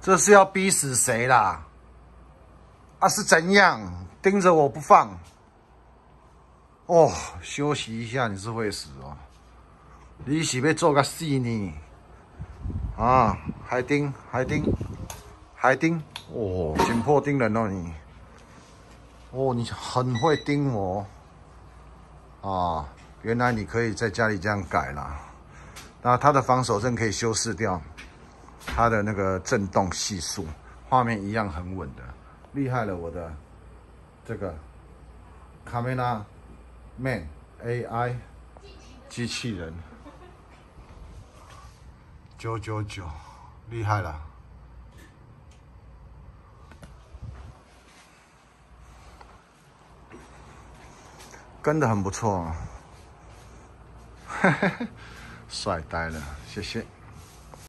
这是要逼死谁啦？啊，是怎样盯着我不放？哦，休息一下你是会死哦。你是要做个死呢？啊，海丁，哦，紧迫盯人哦你。哦，你很会盯我。啊，原来你可以在家里这样改啦。那它的防守阵可以修饰掉它的那个震动系数，画面一样很稳的，厉害了我的这个 Camera Man AI 机器人999，厉害了。跟得很不错，帅呆了，谢谢。